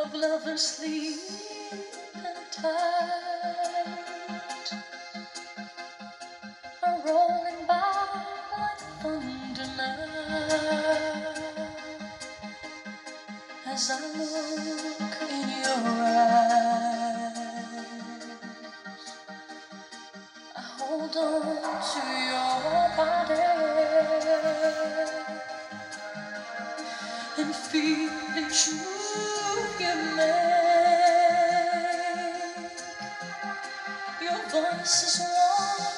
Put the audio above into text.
of lovers sleep and tight are rolling by like thunder now. As I look in your eyes, I hold on to your body and feel each move you make. Your voice is warm